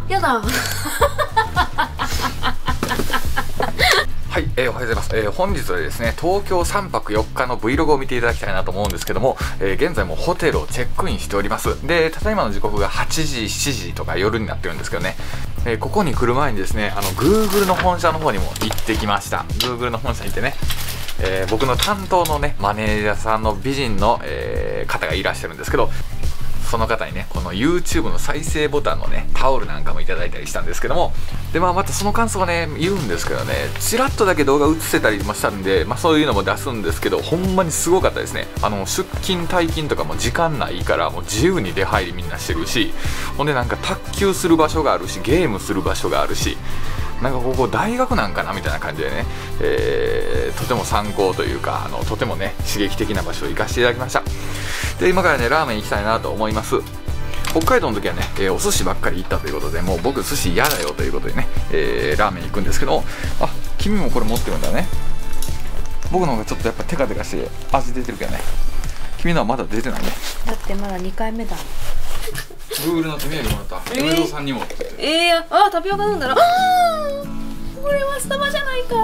やだ。 はい、おはようございます。本日はですね、東京3泊4日の Vlog を見ていただきたいなと思うんですけども、現在もホテルをチェックインしております。で、ただいまの時刻が8時、7時とか夜になってるんですけどね、ここに来る前にですね、Google の本社の方にも行ってきました。Google の本社に行ってね、僕の担当のね、マネージャーさんの美人の、方がいらっしゃるんですけど、その方にね、この YouTube の再生ボタンのね、タオルなんかもいただいたりしたんですけども、で、またその感想をね、言うんですけどね、ちらっとだけ動画映せたりもしたんで、そういうのも出すんですけど、ほんまにすごかったですね。出勤退勤とかも時間ないから、もう自由に出入りみんなしてるし、ほんでなんか卓球する場所があるし、ゲームする場所があるし、なんかここ大学なんかなみたいな感じでね、とても参考というか、とてもね、刺激的な場所を行かせていただきました。で、今からね、ラーメン行きたいなと思います。北海道の時はね、お寿司ばっかり行ったということで、もう僕寿司嫌だよということでね、ラーメン行くんですけど、あ、君もこれ持ってるんだね。僕の方がちょっとやっぱテカテカして味出てるけどね。君のはまだ出てないね。 だってまだ2回目だ。 Google の手土産もらった。上戸さんにもって。 あ、タピオカ飲んだら、これはスタバじゃないか。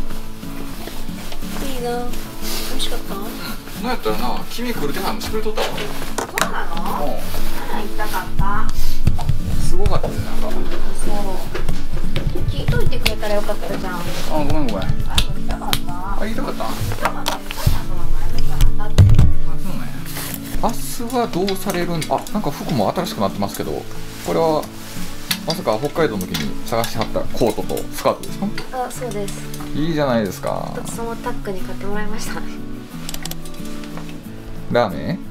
いいな。美味しかった。 なんやったらな、君来る手配もしてくれとったわ。 そうなの？行きたかった。 すごかったね、なんか。 そう。聞いといてくれたらよかったじゃん。 ごめん。 行きたかった。 言いたかった。明日はどうされるん？なんか服も新しくなってますけど、これはまさか北海道の時に探してはったコートとスカートですか？ あ、そうです。 いいじゃないですか。 そのタックに買ってもらいました。 ラーメン？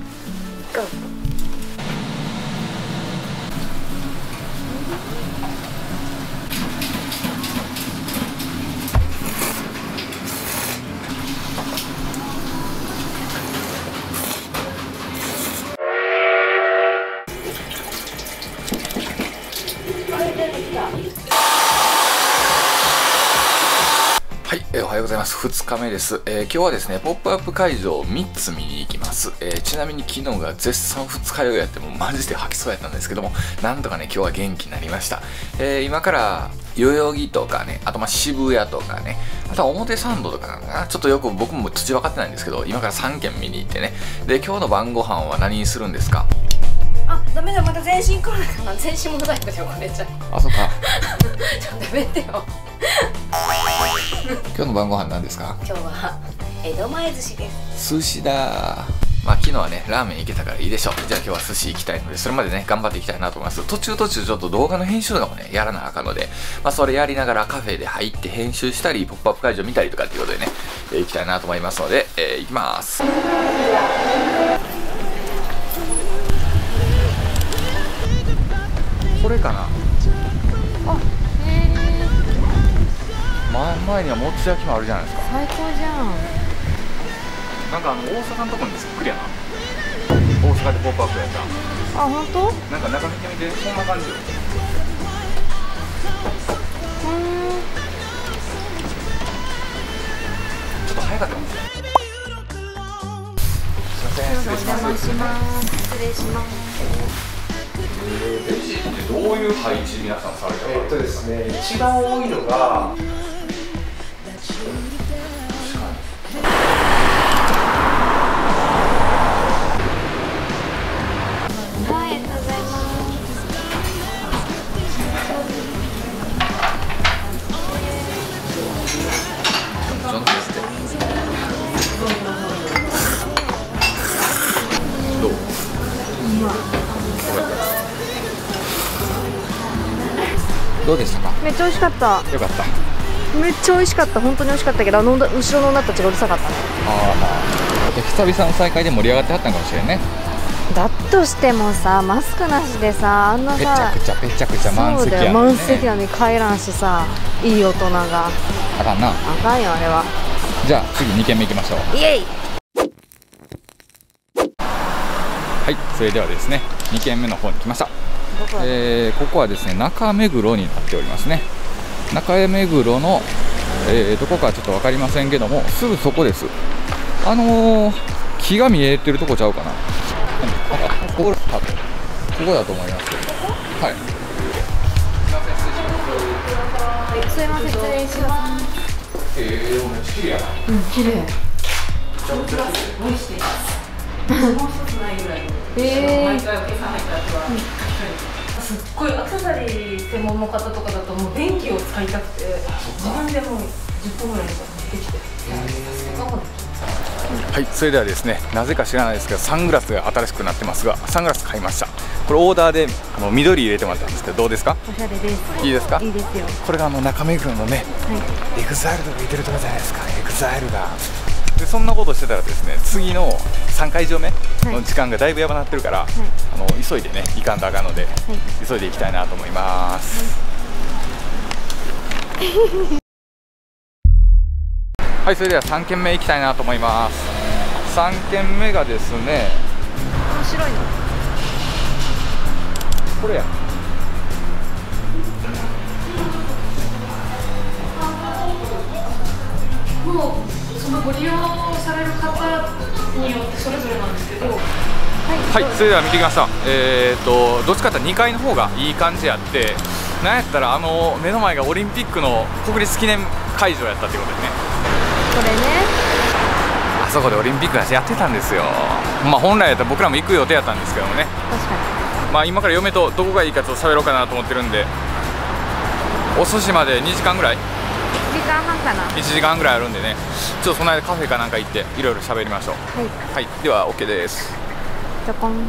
はい、おはようございます。2日目です。今日はですね、ポップアップ会場を3つ見に行きます。ちなみに昨日が絶賛2日酔いやってもマジで吐きそうやったんですけども、なんとかね、今日は元気になりました。今から代々木とかね、あと渋谷とかね、あとは表参道とかかな、ちょっとよく僕も土分かってないんですけど、今から3軒見に行ってね。で、今日の晩ご飯は何にするんですか？ あ、ダメだ、また全身来ないかな。全身もだよ、これちゃん。 あ、そっか。 ちょっとやめてよ。 今日の晩ご飯何ですか？ 今日は江戸前寿司です。 寿司だー。昨日はね、ラーメン行けたからいいでしょう。じゃあ今日は寿司行きたいので、それまでね、頑張っていきたいなと思います。途中ちょっと動画の編集とかもね、やらなあかんので、それやりながらカフェで入って編集したり、ポップアップ会場見たりとかっていうことでね、行きたいなと思いますので、行きます。これかな。前にはもつ焼きもあるじゃないですか。 最高じゃん。 なんか大阪のとこにそっくりやな。大阪でポップアップやった。 あ、本当？ なんか中見てみて、そんな感じよ。ちょっと早かったかもしれない。すいません、失礼します。 お邪魔します。失礼します。 レジってどういう配置皆さんされてる？ ですね、一番多いのがどう？どうでしたか？ めっちゃ美味しかった。 よかった。 めっちゃ美味しかった。本当に美味しかったけど、後ろの女たちがうるさかったね。 久々の再会で盛り上がってはったんかもしれんね。 だとしてもさ、マスクなしでさ、あんなさ、 ぺちゃくちゃ満席やねんね。 満席なのに帰らんしさ、いい大人が。 あかんな。 あかんよ、あれは。 じゃあ次2軒目行きましょう。 イエイ。 はい、それではですね、2軒目の方に来ました。ここはですね、中目黒になっておりますね。中目黒の、どこかちょっと分かりませんけども、すぐそこです。木が見えてるとこちゃうかな。ここだと思いますけど。はい。 すいません、失礼します。 めっちゃ綺麗やな。 綺麗。 もう一つないぐらいの。毎回お客さん入った後は、すっごいアクセサリー専門の方とかだともう電気を使いたくて自分でもう10分ぐらいとかできて、 はい、それではですね、なぜか知らないですけどサングラスが新しくなってますが、サングラス買いました。これオーダーで緑入れてもらったんですけど、どうですか？ おしゃれです。 いいですか？ いいですよ。 これが中目黒のね、エグザイルとか言ってるとこじゃないですか。エグザイルがで、そんなことしてたらですね、次の3会場目の時間がだいぶやばなってるから、急いでね行かんとあかんので、急いで行きたいなと思います。はい、それでは3軒目行きたいなと思います。3軒目がですね、 面白いの。 これや。 もうそのご利用される方によってそれぞれなんですけど、 はい、それでは見てきました。どっちかって2階の方がいい感じやって、なんやったら目の前がオリンピックの国立記念会場やったっていうことでね。 これね。 あそこでオリンピックやってたんですよ。まあ本来やったら僕らも行く予定やったんですけどもね。 確かに。 まあ今から嫁とどこがいいかちょっと喋ろうかなと思ってるんで、お寿司まで2時間ぐらい、 1時間半かな。 1時間ぐらいあるんでね、ちょっとその間カフェかなんか行っていろいろ喋りましょう。はい、では OK です。 ちょこん。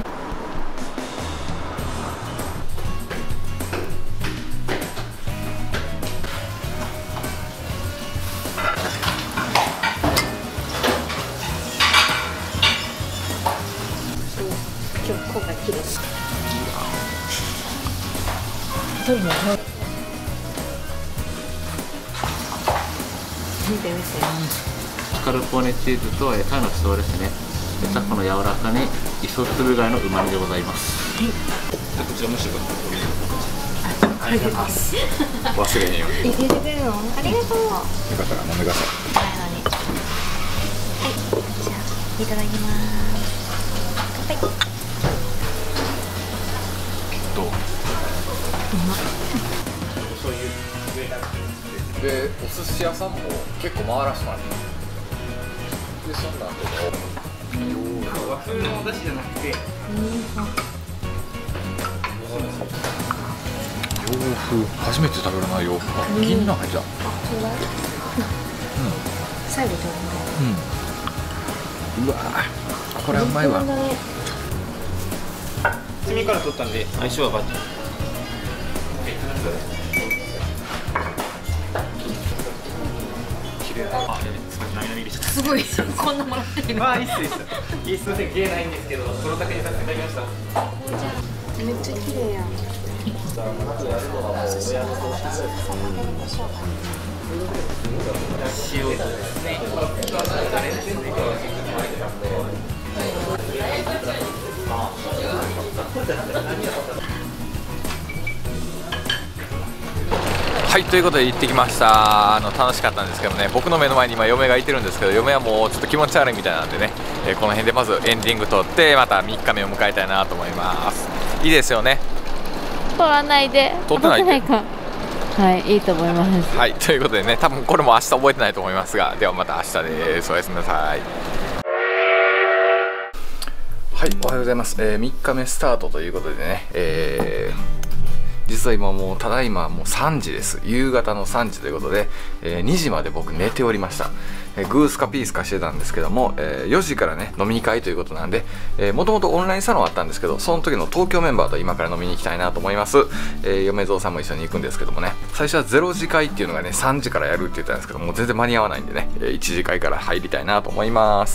今日今回綺麗。そうね。見て見て。 スカルポーネチーズとタイのシソですね。でタコの柔らかに磯つぶ貝の旨味でございます。 こちらもしてください。ありがとうございます。忘れへんように。 入れてくれるの？ありがとう。 よかったら飲んでください。 はい、じゃあいただきます。乾杯。 どう？で、お寿司屋さんも結構回らしてもらってで、そんなんで和風のお出汁じゃなくて、 洋風、初めて食べるな、洋風。銀杏入っちゃう。 最後食べる。 うわこれはうまいわ。 炭から取ったんで相性はバッチリ。 すごい、こんなもらってる。 まあいいっすいいっす。いいっす、すいません、芸ないんですけど、そのだけにさせていただきました。 めっちゃ綺麗やん。 塩とですね、タレですね。 はい、ということで行ってきました。楽しかったんですけどね、僕の目の前に今嫁がいてるんですけど、嫁はもうちょっと気持ち悪いみたいなんでね、この辺でまずエンディング撮ってまた3日目を迎えたいなと思います。いいですよね。 撮らないで。 撮ってないで。 か。はい、いいと思います。 はい、ということでね、多分これも明日覚えてないと思いますが、ではまた明日です。おやすみなさい。はい、おはようございます。3日目スタートということでね、実は今もうただいまもう3時です。夕方の3時ということで、2時まで僕寝ておりました。グースかピースかしてたんですけども、4時からね飲みに会ということなんで、もともとオンラインサロンあったんですけど、その時の東京メンバーと今から飲みに行きたいなと思います。嫁蔵さんも一緒に行くんですけどもね、最初は0時会っていうのがね3時からやるって言ったんですけども、全然間に合わないんでね、1時会から入りたいなと思います。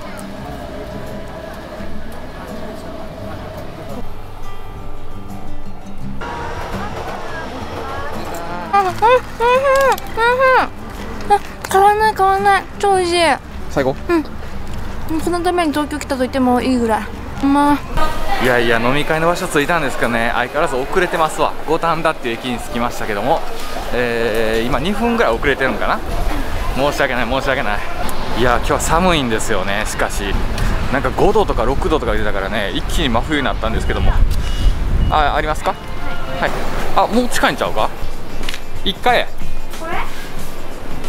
変わんない変わんない、超美味しい。 最後、 このために東京来たと言ってもいいぐらい。 いやいや飲み会の場所着いたんですけどね、相変わらず遅れてますわ。五反田っていう駅に着きましたけども、今2分ぐらい遅れてるのかな。申し訳ない申し訳ない。いや今日は寒いんですよね。しかしなんか5度とか6度とか出たからね、一気に真冬になったんですけども、ありますか？はい、あ、もう近いんちゃうか。1階へ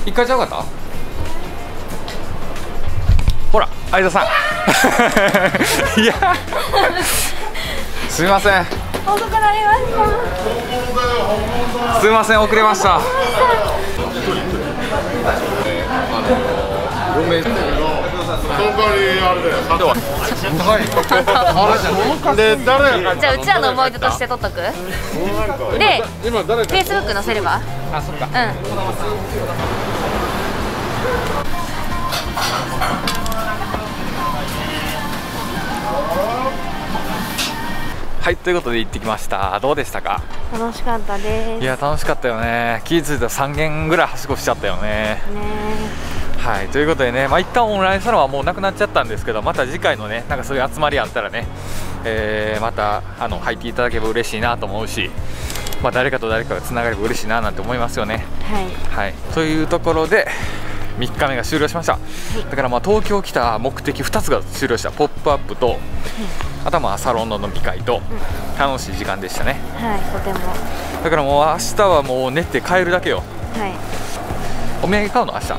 一回ちゃうかった？ほら相田さんいやすみません、 遅くなりました。 すみません、遅れました。 じゃあうちらの思い出として撮っとく。で、Facebook 載せれば。 あ、そっか。 うん。 はい、ということで行ってきました。どうでしたか？ 楽しかったです。 いや、楽しかったよね。気づいたら3軒ぐらいはしごしちゃったよね。 ね。 はい、ということでね、一旦オンラインサロンはもうなくなっちゃったんですけど、また次回のね、なんかそういう集まりあったらね、また入っていただければ嬉しいなと思うし、誰かと誰かがつながれば嬉しいななんて思いますよね。 はい。 はい、というところで3日目が終了しました。だから東京来た目的2つが終了した。ポップアップと、あとはサロンの飲み会と、楽しい時間でしたね。 はい、とても。 だからもう明日はもう寝て帰るだけよ。 はい。 お土産買うの明日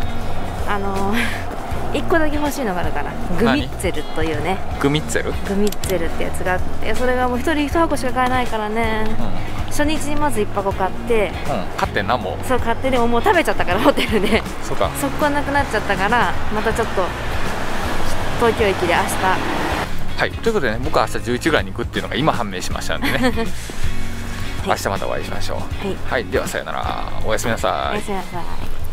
1個だけ欲しいのがあるから、グミッツェルというね、 グミッツェルってやつがあって、それがもう1人1箱しか買えないからね、初日にまず1箱買って、 買ってんな。もうそう買って、でももう食べちゃったからホテルでそうか、 そこはなくなっちゃったから、またちょっと東京駅で明日。 はい、ということでね、僕は明日11時ぐらいに行くっていうのが今判明しましたんでね明日またお会いしましょう。はい、ではさよなら、おやすみなさい。 おやすみなさい。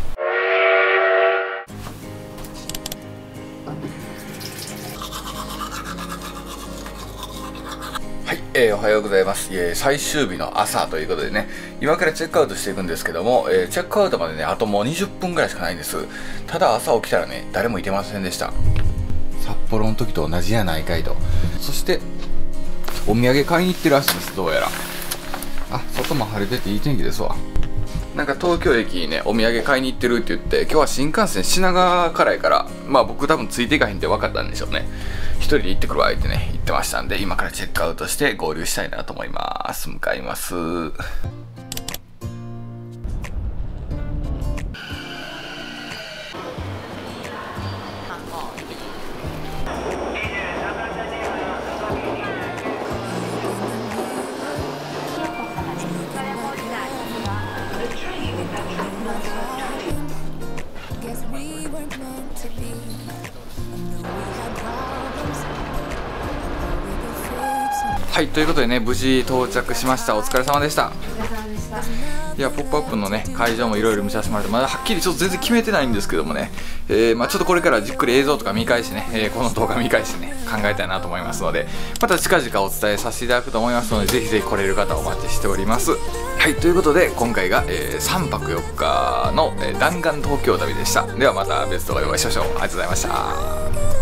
はい、おはようございます。最終日の朝ということでね、今からチェックアウトしていくんですけども、チェックアウトまでね、あともう20分ぐらいしかないんです。ただ朝起きたらね、誰もいてませんでした。札幌の時と同じやないかいと。そしてお土産買いに行ってるらしいです。どうやら外も晴れてていい天気ですわ。なんか東京駅にね、お土産買いに行ってるって言って、今日は新幹線品川からやから、僕多分ついていかへんって分かったんでしょうね。一人で行ってくるわってね言ってましたんで、今からチェックアウトして合流したいなと思います。向かいます。はい、ということでね、無事到着しました。お疲れ様でした。いや、ポップアップのね、会場もいろいろ見させてもらって、まだはっきりちょっと全然決めてないんですけどもね、ちょっとこれからじっくり映像とか見返してね、この動画見返してね、考えたいなと思いますので、また近々お伝えさせていただくと思いますので、ぜひぜひ来れる方お待ちしております。はい、ということで、今回が、3泊4日の、弾丸東京旅でした。ではまた別動画でお会いしましょう。ありがとうございました。